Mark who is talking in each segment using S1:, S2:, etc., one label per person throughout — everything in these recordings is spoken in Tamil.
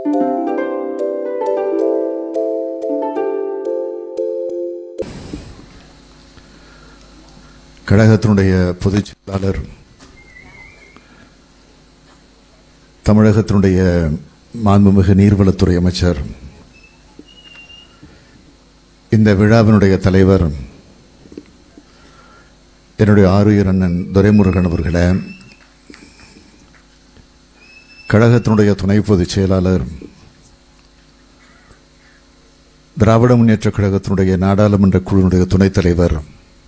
S1: கழகத்தினுடைய பொதுச் செயலாளர், தமிழகத்தினுடைய மாண்புமிகு நீர்வளத்துறை அமைச்சர், இந்த விழாவினுடைய தலைவர் என்னுடைய ஆருயிர் அண்ணன் துரைமுருகன் அவர்களே, கழகத்தினுடைய துணை பொதுச் செயலாளர், திராவிட முன்னேற்ற கழகத்தினுடைய நாடாளுமன்ற குழுவினுடைய துணைத் தலைவர்,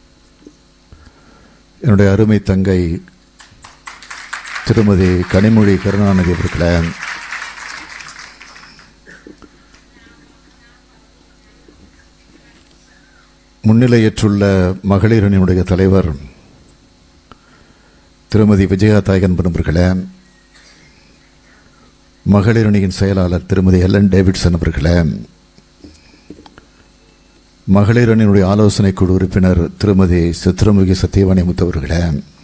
S1: என்னுடைய அருமை தங்கை திருமதி கனிமொழி கருணாநிதி அவர்களே, முன்னிலையேற்றுள்ள மகளிர் அணியினுடைய தலைவர் திருமதி விஜயா தாயன்பன் அவர்களே, மகளிர் அணியின் செயலாளர் திருமதி எல்என் டேவிட்சன் அவர்களே, மகளிர் அணியினுடைய ஆலோசனை குழு உறுப்பினர் திருமதி சித்திரமுகி சத்தியவாணி முத்தவர்களே,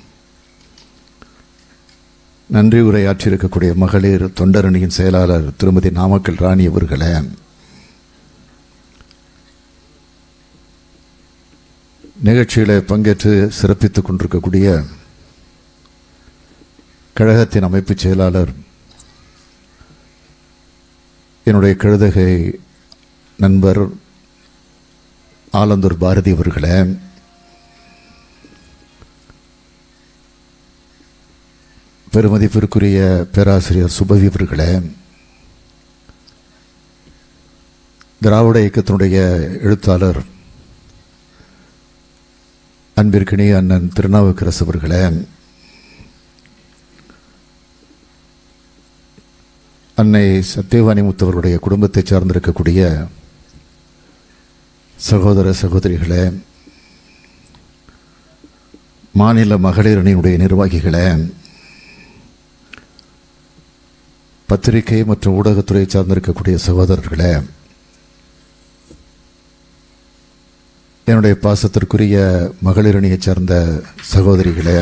S1: நன்றி உரையாற்றியிருக்கக்கூடிய மகளிர் தொண்டர் அணியின் செயலாளர் திருமதி நாமக்கல் ராணி அவர்களே, நிகழ்ச்சியில பங்கேற்று சிறப்பித்துக் கொண்டிருக்கக்கூடிய கழகத்தின் அமைப்பு செயலாளர் என்னுடைய கழுதகை நண்பர் ஆலந்தூர் பாரதி அவர்களே, பெருமதிப்பிற்குரிய பேராசிரியர் சுபவி அவர்களே, திராவிட இயக்கத்தினுடைய எழுத்தாளர் அன்பிற்கினிய அண்ணன் திருநாவுக்கரசு அவர்களே, அன்னை சத்தியவாணி முத்தவர்களுடைய குடும்பத்தை சார்ந்திருக்கக்கூடிய சகோதர சகோதரிகளே, மாநில மகளிர் அணியினுடைய நிர்வாகிகளே, பத்திரிகை மற்றும் ஊடகத்துறையை சார்ந்திருக்கக்கூடிய சகோதரர்களே, என்னுடைய பாசத்திற்குரிய மகளிர் அணியைச் சார்ந்த சகோதரிகளே,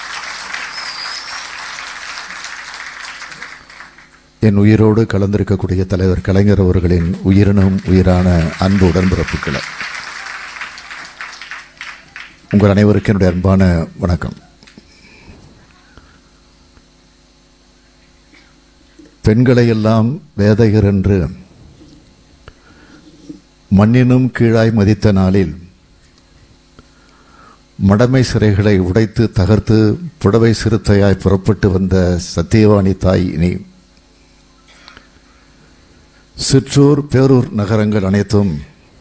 S1: என் உயிரோடு கலந்திருக்கக்கூடிய தலைவர் கலைஞர் அவர்களின் உயிரினும் உயிரான அன்பு உடன்பிறப்புகளே, உங்கள் அனைவருக்கும் என்னுடைய அன்பான வணக்கம். பெண்களை எல்லாம் வேதையர் என்று மண்ணினும் கீழாய் மதித்த நாளில் மடமை சிறைகளை உடைத்து தகர்த்து புடவை சிறுத்தையாய் புறப்பட்டு வந்த சத்தியவாணி தாய் இனி சிற்றூர் பேரூர் நகரங்கள் அனைத்தும்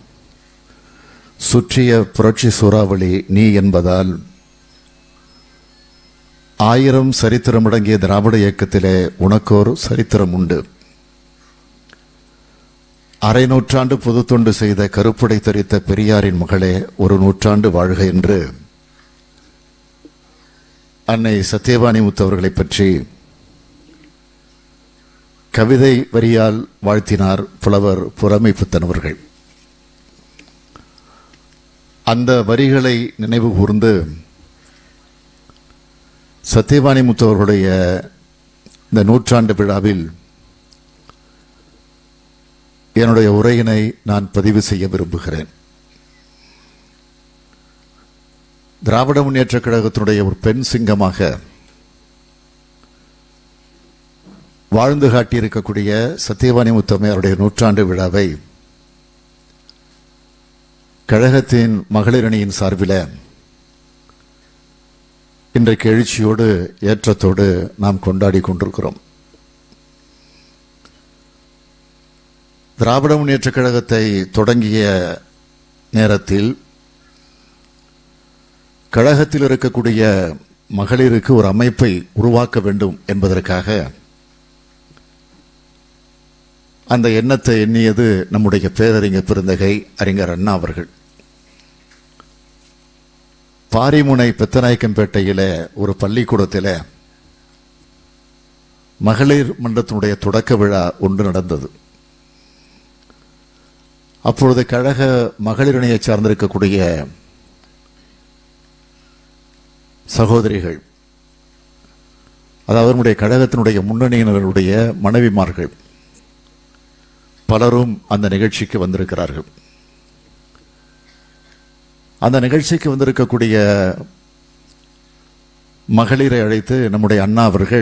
S1: சுற்றிய புரட்சி சூறாவளி நீ என்பதால் 1000 சரித்திரம் அடங்கிய திராவிட இயக்கத்திலே உனக்கோர் சரித்திரம் உண்டு. அரை நூற்றாண்டு பொது தொண்டு செய்த கருப்படை தரித்த பெரியாரின் மகளே, ஒரு நூற்றாண்டு வாழ்க என்று அன்னை சத்தியவாணி முத்தவர்களை பற்றி கவிதை வரியால் வாழ்த்தினார் புலவர் புறமை புத்தன் அவர்கள். அந்த வரிகளை நினைவு கூர்ந்து சத்தியவாணி முத்தவர்களுடைய இந்த நூற்றாண்டு விழாவில் என்னுடைய உரையினை நான் பதிவு செய்ய விரும்புகிறேன். திராவிட முன்னேற்ற கழகத்தினுடைய ஒரு பெண் சிங்கமாக வாழ்ந்து காட்டியிருக்கக்கூடிய சத்தியவாணி முத்தம்மையாருடைய நூற்றாண்டு விழாவை கழகத்தின் மகளிர் அணியின் சார்பில் இன்றைக்கு எழுச்சியோடு ஏற்றத்தோடு நாம் கொண்டாடி கொண்டிருக்கிறோம். திராவிட முன்னேற்ற கழகத்தை தொடங்கிய நேரத்தில் கழகத்தில் இருக்கக்கூடிய மகளிருக்கு ஒரு அமைப்பை உருவாக்க வேண்டும் என்பதற்காக அந்த எண்ணத்தை எண்ணியது நம்முடைய பேரறிஞர் பெருந்தகை அறிஞர் அண்ணா அவர்கள். பாரிமுனை பெத்தநாயக்கம்பேட்டையில் ஒரு பள்ளிக்கூடத்தில் மகளிர் மன்றத்தினுடைய தொடக்க விழா ஒன்று நடந்தது. அப்பொழுது கழக மகளிர் அணியை சார்ந்திருக்கக்கூடிய சகோதரிகள், அதாவது அவர்களுடைய கழகத்தினுடைய முன்னணியினருடைய மனைவிமார்கள் பலரும் அந்த நிகழ்ச்சிக்கு வந்திருக்கிறார்கள். அந்த நிகழ்ச்சிக்கு வந்திருக்கக்கூடிய மகளிரை அழைத்து நம்முடைய அண்ணா அவர்கள்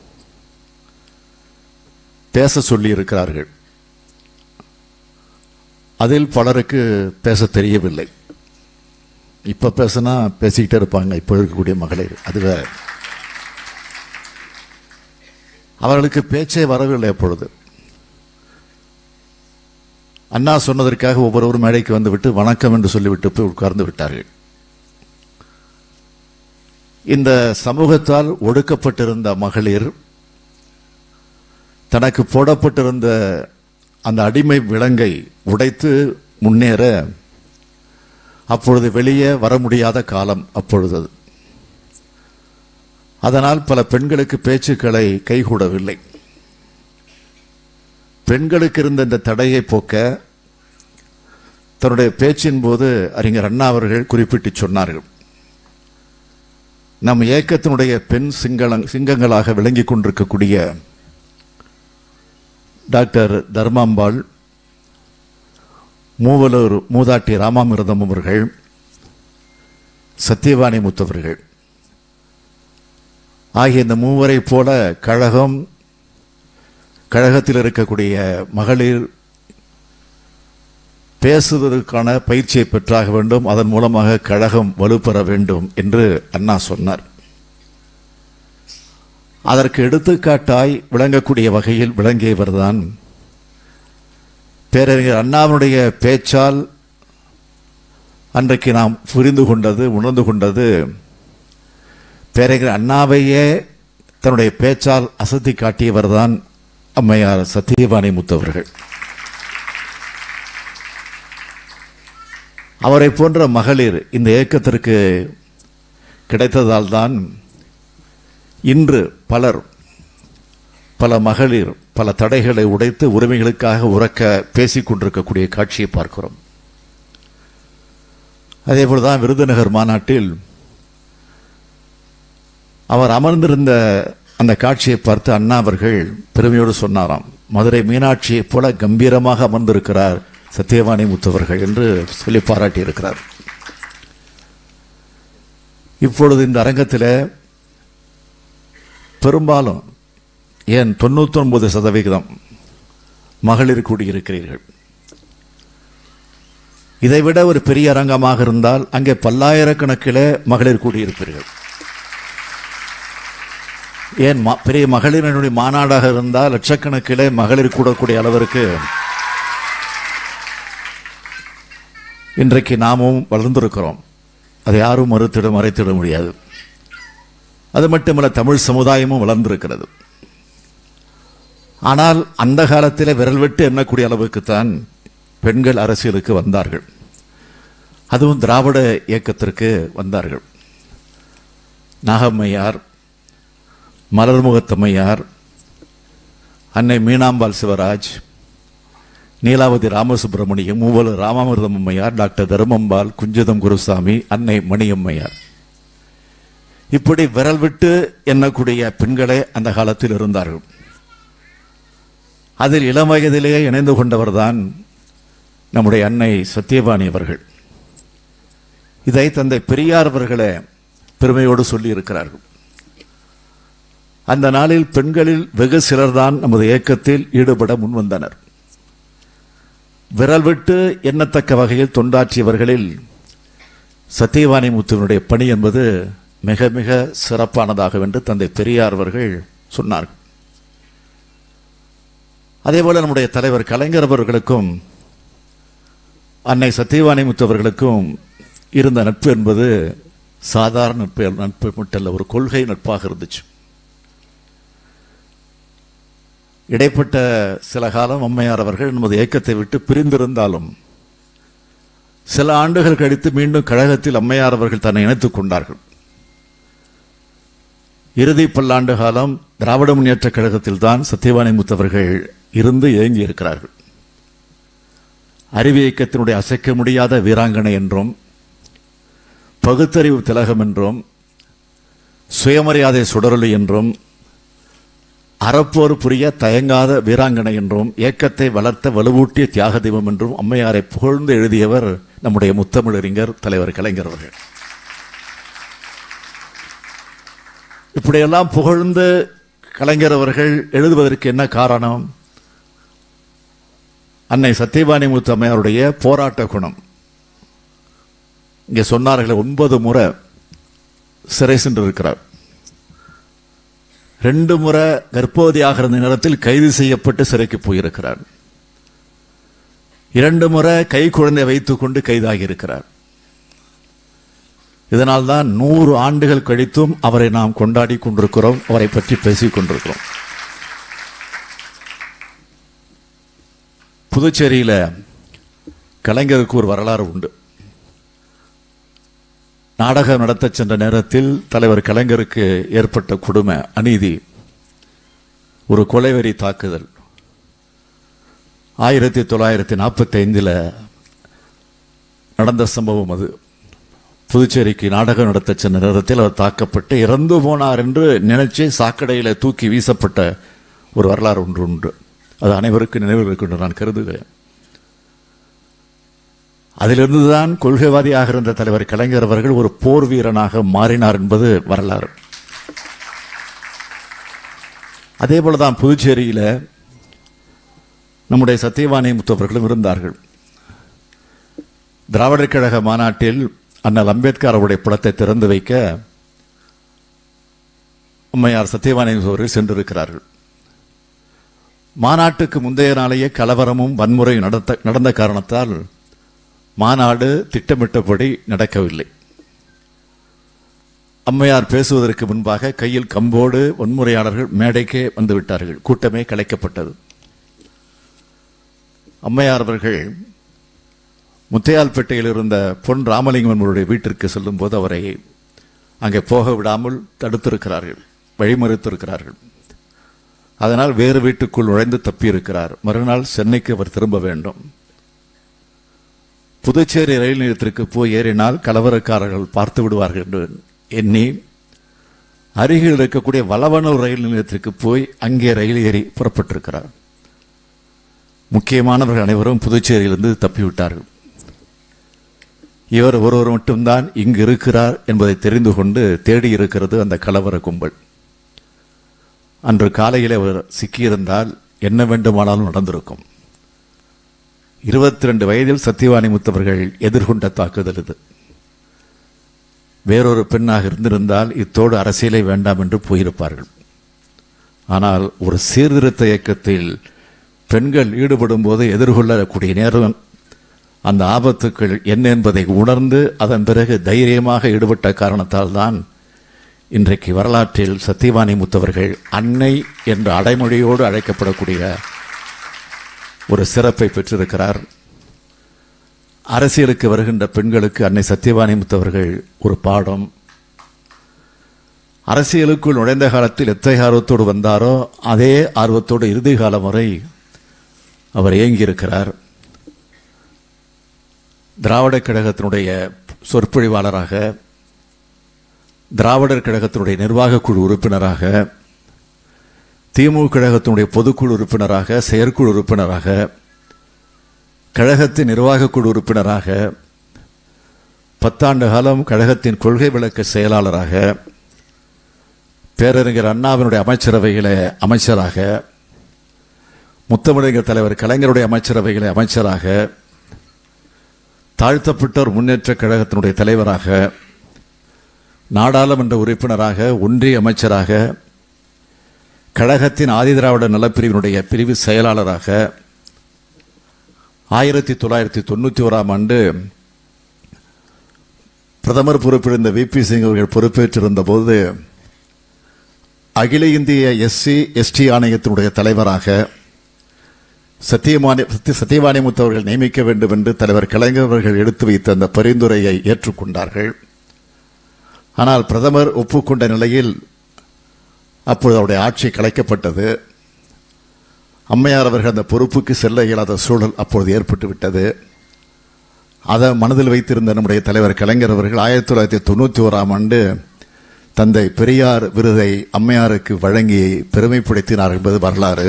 S1: பேச சொல்லி இருக்கிறார்கள். அதில் பலருக்கு பேச தெரியவில்லை. இப்ப பேசினா பேசிக்கிட்டே இருப்பாங்க இப்ப இருக்கக்கூடிய மகளிர். அதுவே அவர்களுக்கு பேச்சே வரவில்லை. அப்பொழுது அண்ணா சொன்னதற்காக ஒவ்வொருவரும் மேடைக்கு வந்துவிட்டு வணக்கம் என்று சொல்லிவிட்டு போய் உட்கார்ந்து விட்டார்கள். இந்த சமூகத்தால் ஒடுக்கப்பட்டிருந்த மகளிர் தனக்கு போடப்பட்டிருந்த அந்த அடிமை விலங்கை உடைத்து முன்னேற அப்பொழுது வெளியே வர முடியாத காலம் அப்பொழுது. அதனால் பல பெண்களுக்கு பேச்சுக்களை கைகூடவில்லை. பெண்களுக்கு இருந்த இந்த தடையை போக்க தன்னுடைய பேச்சின் போது அறிஞர் அண்ணா அவர்கள் குறிப்பிட்டு சொன்னார்கள், நம் இயக்கத்தினுடைய பெண் சிங்கங்களாக விளங்கிக் கொண்டிருக்கக்கூடிய டாக்டர் தர்மாம்பாள், மூவலூர் மூதாட்டி ராமாமிர்தம் அவர்கள், சத்தியவாணி முத்தவர்கள் ஆகிய இந்த மூவரை போல கழகத்தில் இருக்கக்கூடிய மகளிர் பேசுவதற்கான பயிற்சியை பெற்றாக வேண்டும். அதன் மூலமாக கழகம் வலுப்பெற வேண்டும் என்று அண்ணா சொன்னார். அதற்கு எடுத்துக்காட்டாய் விளங்கக்கூடிய வகையில் விளங்கியவர்தான் பேரறிஞர் அண்ணாவுடைய பேச்சால் அன்றைக்கு நாம் புரிந்து கொண்டது, உணர்ந்து கொண்டது, பேரறிஞர் அண்ணாவையே தன்னுடைய பேச்சால் அசத்தி காட்டியவர்தான் அம்மையார் சத்தியவாணி முத்தவர்கள். அவரை போன்ற மகளிர் இந்த இயக்கத்திற்கு கிடைத்ததால் தான் இன்று பல மகளிர் பல தடைகளை உடைத்து உரிமைகளுக்காக உரக்க பேசிக் கொண்டிருக்கக்கூடிய காட்சியை பார்க்கிறோம். அதேபோல்தான் விருதுநகர் மாநாட்டில் அவர் அமர்ந்திருந்த அந்த காட்சியை பார்த்து அண்ணா அவர்கள் பெருமையோடு சொன்னாராம், மதுரை மீனாட்சியை போல கம்பீரமாக அமர்ந்திருக்கிறார் சத்தியவாணி முத்தவர்கள் என்று சொல்லி பாராட்டி இருக்கிறார். இப்பொழுது இந்த அரங்கத்தில் பெரும்பாலும் ஏன் 99% மகளிர் கூடியிருக்கிறீர்கள். இதைவிட ஒரு பெரிய அரங்கமாக இருந்தால் அங்கே பல்லாயிரக்கணக்கில் மகளிர் கூடியிருப்பீர்கள். ஏன் பெரிய மகளிரினுடைய மாநாடாக இருந்தால் லட்சக்கணக்கில் மகளிர் கூடக்கூடிய அளவிற்கு இன்றைக்கு நாமும் வளர்ந்திருக்கிறோம். அதை யாரும் மறைத்திட முடியாது. அது மட்டுமல்ல, தமிழ் சமுதாயமும் வளர்ந்திருக்கிறது. ஆனால் அந்த காலத்தில் விரல் விட்டு எண்ணக்கூடிய அளவுக்குத்தான் பெண்கள் அரசியலுக்கு வந்தார்கள். அதுவும் திராவிட இயக்கத்திற்கு வந்தார்கள். நாகம்மையார், மலர்முகத்தம்மையார், அன்னை மீனாம்பாள் சிவராஜ், நீலாவதி ராமசுப்பிரமணியம், மூவலூர் ராமாமிர்தம் அம்மையார், டாக்டர் தர்மம்பாள், குஞ்சிதம் குருசாமி, அன்னை மணியம்மையார், இப்படி விரல் விட்டு எண்ணக்கூடிய பெண்களே அந்த காலத்தில் இருந்தார்கள். அதில் இளம் வயதிலேயே இணைந்து கொண்டவர்தான் நம்முடைய அன்னை சத்தியவாணி அவர்கள். இதை தந்தை பெரியார் அவர்களே பெருமையோடு சொல்லி இருக்கிறார்கள். அந்த நாளில் பெண்களில் வெகு சிலர்தான் நமது இயக்கத்தில் ஈடுபட முன்வந்தனர். விரல் விட்டு எண்ணத்தக்க வகையில் தொண்டாற்றியவர்களில் சத்தியவாணி முத்துவனுடைய பணி என்பது மிக மிக சிறப்பானதாக என்று தந்தை பெரியார் அவர்கள் சொன்னார்கள். அதேபோல நம்முடைய தலைவர் கலைஞர் அவர்களுக்கும் அன்னை சத்தியவாணி முத்தவர்களுக்கும் இருந்த நட்பு என்பது சாதாரண நட்பு மட்டுமல்ல, ஒரு கொள்கை நட்பாக இருந்துச்சு. இடைப்பட்ட சில காலம் அம்மையார் அவர்கள் நமது இயக்கத்தை விட்டு பிரிந்திருந்தாலும் சில ஆண்டுகள் கழித்து மீண்டும் கழகத்தில் அம்மையார் அவர்கள் தன்னை இணைத்துக் கொண்டார்கள். இறுதி பல்லாண்டு காலம் திராவிட முன்னேற்ற கழகத்தில் தான் சத்தியவாணி முத்தவர்கள் இருந்து இயங்கி இருக்கிறார்கள். அறிவு இயக்கத்தினுடைய அசைக்க முடியாத வீராங்கனை என்றும், பகுத்தறிவு திலகம் என்றும், சுயமரியாதை சுடரொலி என்றும், அறப்போர் புரிய தயங்காத வீராங்கனை என்றும் ஏக்கத்தை வளர்த்த வலுவூட்டிய தியாக தெய்வம் என்றும் அம்மையாரை புகழ்ந்து எழுதியவர் நம்முடைய முத்தமிழறிஞர் தலைவர் கலைஞர் அவர்கள். இப்படியெல்லாம் புகழ்ந்து கலைஞர் அவர்கள் எழுதுவதற்கு என்ன காரணம்? அன்னை சத்தியவாணி முத்து அம்மையாருடைய போராட்ட குணம். இங்கே சொன்னார்கள் 9 முறை சிறை சென்றிருக்கிறார். 2 முறை கர்ப்பவதியாக இருந்த நேரத்தில் கைது செய்யப்பட்டு சிறைக்கு போயிருக்கிறார். 2 முறை கை குழந்தை வைத்துக் கொண்டு கைதாகி இருக்கிறார். இதனால்தான் 100 ஆண்டுகள் கழித்தும் அவரை நாம் கொண்டாடி கொண்டிருக்கிறோம், அவரை பற்றி பேசிக் கொண்டிருக்கிறோம். புதுச்சேரியில கலைஞருக்கு ஒரு வரலாறு உண்டு. நாடகம் நடத்த சென்ற நேரத்தில் தலைவர் கலைஞருக்கு ஏற்பட்ட கொடுமை, அநீதி, ஒரு கொலைவெறி தாக்குதல் 1945 நடந்த சம்பவம் அது. புதுச்சேரிக்கு நாடகம் நடத்த சென்ற நேரத்தில் அவர் தாக்கப்பட்டு இறந்து போனார் என்று நினைச்சு சாக்கடையில தூக்கி வீசப்பட்ட ஒரு வரலாறு ஒன்று உண்டு. அது அனைவருக்கும் நினைவில் இருக்கும் என்று நான் கருதுகிறேன். அதிலிருந்துதான் கொள்கைவாதியாக இருந்த தலைவர் கலைஞர் அவர்கள் ஒரு போர் வீரனாக மாறினார் என்பது வரலாறு. அதே போலதான் புதுச்சேரியில நம்முடைய சத்தியவாணி முத்து அவர்களும் இருந்தார்கள். திராவிடர் கழக மாநாட்டில் அண்ணல் அம்பேத்கர் அவருடைய படத்தை திறந்து வைக்க அம்மையார் சத்தியவாணி அவர்கள் சென்றிருக்கிறார்கள். மாநாட்டுக்கு முந்தைய நாளையே கலவரமும் வன்முறையும் நடந்த காரணத்தால் மாநாடு திட்டமிட்டபடி நடக்கவில்லை. அம்மையார் பேசுவதற்கு முன்பாக கையில் கம்போடு வன்முறையாளர்கள் மேடைக்கே வந்துவிட்டார்கள். கூட்டமே கலைக்கப்பட்டது. அம்மையார் அவர்கள் முத்தையால்பேட்டையில் இருந்த பொன் ராமலிங்கம் அவருடைய வீட்டிற்கு செல்லும் போது அவரை அங்கே போக விடாமல் தடுத்திருக்கிறார்கள், வழிமறித்திருக்கிறார்கள். அதனால் வேறு வீட்டுக்குள் நுழைந்து தப்பியிருக்கிறார். மறுநாள் சென்னைக்கு அவர் திரும்ப வேண்டும். புதுச்சேரி ரயில் நிலையத்திற்கு போய் ஏறினால் கலவரக்காரர்கள் பார்த்து விடுவார்கள் என்று எண்ணி அருகில் இருக்கக்கூடிய வளவனூர் ரயில் நிலையத்திற்கு போய் அங்கே ரயில் ஏறி புறப்பட்டிருக்கிறார். முக்கியமானவர்கள் அனைவரும் புதுச்சேரியிலிருந்து தப்பிவிட்டார்கள். இவர் ஒருவர் மட்டும்தான் இங்கு இருக்கிறார் என்பதை தெரிந்து கொண்டு தேடி இருக்கிறது அந்த கலவர கும்பல். அன்று காலையில் அவர் சிக்கியிருந்தால் என்ன வேண்டுமானாலும் நடந்திருக்கும். 22 வயதில் சத்தியவாணி முத்தவர்கள் எதிர்கொண்ட தாக்குதல் இது. வேறொரு பெண்ணாக இருந்திருந்தால் இத்தோடு அரசியலை வேண்டாம் என்று போயிருப்பார்கள். ஆனால் ஒரு சீர்திருத்த இயக்கத்தில் பெண்கள் ஈடுபடும் போது எதிர்கொள்ளக்கூடிய நேரம் அந்த ஆபத்துக்கள் என்ன என்பதை உணர்ந்து அதன் பிறகு தைரியமாக ஈடுபட்ட காரணத்தால் தான் இன்றைக்கு வரலாற்றில் சத்தியவாணி முத்தவர்கள் அன்னை என்ற அடைமொழியோடு அழைக்கப்படக்கூடிய ஒரு சிறப்பை பெற்றிருக்கிறார். அரசியலுக்கு வருகின்ற பெண்களுக்கு அன்னை சத்தியவாணி முத்தவர்கள் ஒரு பாடம். அரசியலுக்குள் நுழைந்த காலத்தில் எத்தகைய ஆர்வத்தோடு வந்தாரோ அதே ஆர்வத்தோடு இறுதி காலம் வரை அவர் இயங்கியிருக்கிறார். திராவிடர் கழகத்தினுடைய சொற்பொழிவாளராக, திராவிடர் கழகத்தினுடைய நிர்வாக குழு உறுப்பினராக, திமுக கழகத்தினுடைய பொதுக்குழு உறுப்பினராக, செயற்குழு உறுப்பினராக, கழகத்தின் நிர்வாக குழு உறுப்பினராக, 10 ஆண்டு காலம் கழகத்தின் கொள்கை விளக்க செயலாளராக, பேரறிஞர் அண்ணாவினுடைய அமைச்சரவையில அமைச்சராக, முத்தமிழறிஞர் தலைவர் கலைஞருடைய அமைச்சரவையில அமைச்சராக, தாழ்த்தப்பட்டோர் முன்னேற்ற கழகத்தினுடைய தலைவராக, நாடாளுமன்ற உறுப்பினராக, ஒன்றிய அமைச்சராக, கழகத்தின் ஆதிதிராவிட நலப்பிரிவினுடைய பிரிவு செயலாளராக, 1991ஆம் ஆண்டு பிரதமர் பொறுப்பிருந்த விபி சிங் அவர்கள் பொறுப்பேற்றிருந்த போது அகில இந்திய SC/ST ஆணையத்தினுடைய தலைவராக சத்தியவாணி முத்தவர்கள் நியமிக்க வேண்டும் என்று தலைவர் கலைஞர் அவர்கள் எடுத்து வைத்த அந்த பரிந்துரையை ஏற்றுக்கொண்டார்கள். ஆனால் பிரதமர் ஒப்புக்கொண்ட நிலையில் அப்பொழுது அவருடைய ஆட்சி கலைக்கப்பட்டது. அம்மையார் அவர்கள் அந்த பொறுப்புக்கு செல்ல இயலாத சூழல் அப்பொழுது ஏற்பட்டு விட்டது. அதை மனதில் வைத்திருந்த நம்முடைய தலைவர் கலைஞர் அவர்கள் 1991ஆம் ஆண்டு தந்தை பெரியார் விருதை அம்மையாருக்கு வழங்கி பெருமைப்படுத்தினார் என்பது வரலாறு.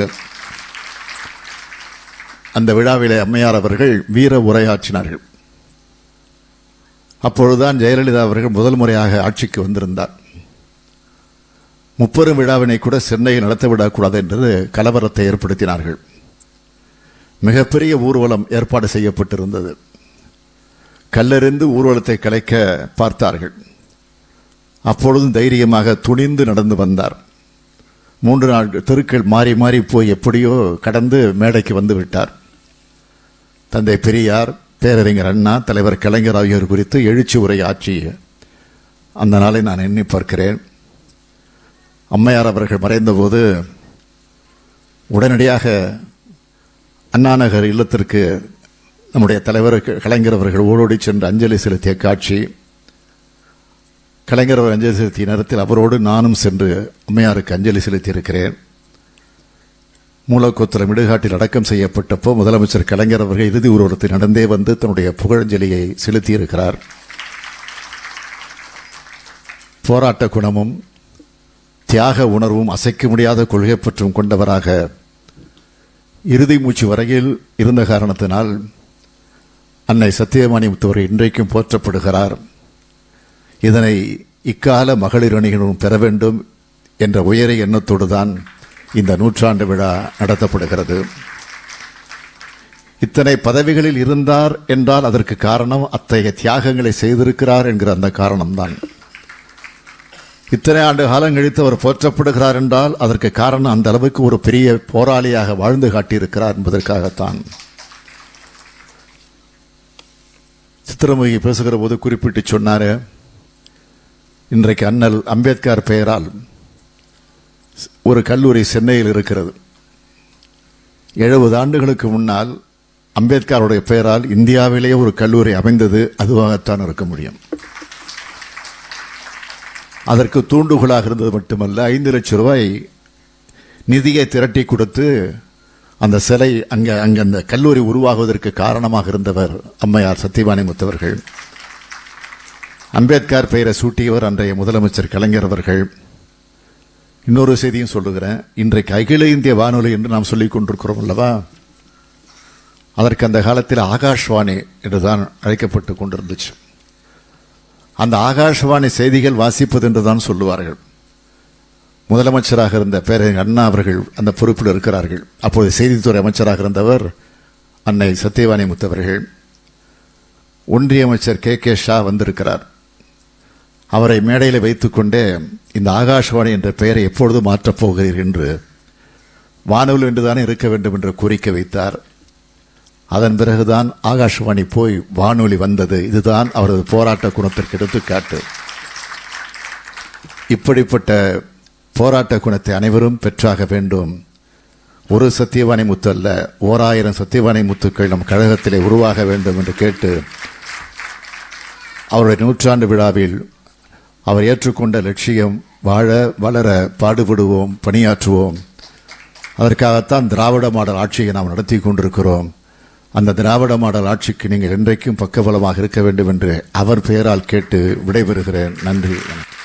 S1: அந்த விழாவிலே அம்மையார் அவர்கள் வீர உரையாற்றினார்கள். அப்பொழுதுதான் ஜெயலலிதா அவர்கள் முதல் முறையாக ஆட்சிக்கு வந்திருந்தார். முப்பெரும் விழாவினை கூட சென்னையில் நடத்தவிடக்கூடாது என்று கலவரத்தை ஏற்படுத்தினார்கள். மிகப்பெரிய ஊர்வலம் ஏற்பாடு செய்யப்பட்டிருந்தது. கல்லெறிந்து ஊர்வலத்தை கலைக்க பார்த்தார்கள். அப்பொழுதும் தைரியமாக துணிந்து நடந்து வந்தார். 3 நாள் தெருக்கள் மாறி மாறி போய் எப்படியோ கடந்து மேடைக்கு வந்து விட்டார். தந்தை பெரியார், பேரறிஞர் அண்ணா, தலைவர் கலைஞர் ஆகியோர் குறித்து எழுச்சி உரை ஆற்றி அந்த நாளை நான் எண்ணி பார்க்கிறேன். அம்மையார் அவர்கள் மறைந்தபோது உடனடியாக அண்ணாநகர் இல்லத்திற்கு நம்முடைய தலைவர் கலைஞர் அவர்கள் ஓடோடி சென்று அஞ்சலி செலுத்திய காட்சி. கலைஞர் அவர் அஞ்சலி செலுத்திய நேரத்தில் அவரோடு நானும் சென்று அம்மையாருக்கு அஞ்சலி செலுத்தியிருக்கிறேன். மூலக்கோத்திரம் இடுகாட்டில் அடக்கம் செய்யப்பட்டப்போ முதலமைச்சர் கலைஞர் அவர்கள் இறுதி ஊர்வலத்தில் நடந்தே வந்து தன்னுடைய புகழஞ்சலியை செலுத்தியிருக்கிறார். போராட்ட குணமும் தியாக உணர்வும் அசைக்க முடியாத கொள்கை பற்றும் கொண்டவராக இறுதி மூச்சு வரையில் இருந்த காரணத்தினால் அன்னை சத்தியவாணி முத்துவர் இன்றைக்கும் போற்றப்படுகிறார். இதனை இக்கால மகளிர் அணியினரும் பெற வேண்டும் என்ற உயரிய எண்ணத்தோடு தான் இந்த 100ஆண்டு விழா நடத்தப்படுகிறது. இத்தனை பதவிகளில் இருந்தார் என்றால் அதற்கு காரணம் அத்தகைய தியாகங்களை செய்திருக்கிறார் என்கிற அந்த காரணம்தான். இத்தனை ஆண்டு காலம் கழித்து அவர் போற்றப்படுகிறார் என்றால் அதற்கு காரணம் அந்த அளவுக்கு ஒரு பெரிய போராளியாக வாழ்ந்து காட்டியிருக்கிறார் என்பதற்காகத்தான். சித்திரமுகி பேசுகிற போது குறிப்பிட்டு சொன்னார், இன்றைக்கு அண்ணல் அம்பேத்கர் பெயரால் ஒரு கல்லூரி சென்னையில் இருக்கிறது. 70 ஆண்டுகளுக்கு முன்னால் அம்பேத்கருடைய பெயரால் இந்தியாவிலேயே ஒரு கல்லூரி அமைந்தது அதுவாகத்தான் இருக்க முடியும். அதற்கு தூண்டுகோலாக இருந்தது மட்டுமல்ல, 5 லட்சம் ரூபாய் நிதியை திரட்டி கொடுத்து அந்த சிலை அங்கே அந்த கல்லூரி உருவாகுவதற்கு காரணமாக இருந்தவர் அம்மையார் சத்தியவாணி முத்தவர்கள். அம்பேத்கர் பெயரை சூட்டியவர் அன்றைய முதலமைச்சர் கலைஞர் அவர்கள். இன்னொரு செய்தியும் சொல்லுகிறேன். இன்றைக்கு அகில இந்திய வானொலி என்று நாம் சொல்லிக் கொண்டிருக்கிறோம் அல்லவா, அதற்கு அந்த காலத்தில் ஆகாஷ்வாணி என்றுதான் அழைக்கப்பட்டு கொண்டிருந்துச்சு. அந்த ஆகாஷ்வாணி செய்திகள் வாசிப்பது என்றுதான் சொல்லுவார்கள். முதலமைச்சராக இருந்த பேரறிஞர் அண்ணா அவர்கள் அந்த பொறுப்பில் இருக்கிறார்கள். அப்போது செய்தித்துறை அமைச்சராக இருந்தவர் அன்னை சத்தியவாணி முத்தவர்கள். ஒன்றிய அமைச்சர் கே ஷா வந்திருக்கிறார். அவரை மேடையில் வைத்துக்கொண்டே இந்த ஆகாஷ்வாணி என்ற பெயரை எப்பொழுது மாற்றப் போகிறீர்கள் என்று வானொலி என்றுதானே இருக்க வேண்டும் என்று கோரிக்கை வைத்தார். அதன் பிறகுதான் ஆகாஷ்வாணி போய் வானொலி வந்தது. இதுதான் அவரது போராட்ட குணத்திற்கு எடுத்துக்காட்டு. இப்படிப்பட்ட போராட்ட குணத்தை அனைவரும் பெற்றாக வேண்டும். ஒரு சத்தியவாணி முத்து அல்ல, 1000 சத்தியவாணி முத்துக்கள் நம் கழகத்திலே உருவாக வேண்டும் என்று கேட்டு அவருடைய 100ஆண்டு விழாவில் அவர் ஏற்றுக்கொண்ட லட்சியம் வாழ வளர பாடுபடுவோம், பணியாற்றுவோம். அதற்காகத்தான் திராவிட மாடல் ஆட்சியை நாம் நடத்தி கொண்டிருக்கிறோம். அந்த திராவிட மாடல் ஆட்சிக்கு நீங்கள் என்றைக்கும் பக்கபலமாக இருக்க வேண்டும் என்று அவர் பெயரால் கேட்டு விடைபெறுகிறேன். நன்றி.